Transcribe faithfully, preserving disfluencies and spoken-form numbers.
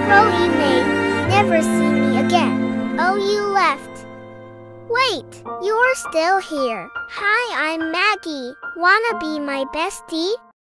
throw you may never see me again. Oh, you left. Wait, you're still here. Hi, I'm Maggie. Wanna be my bestie?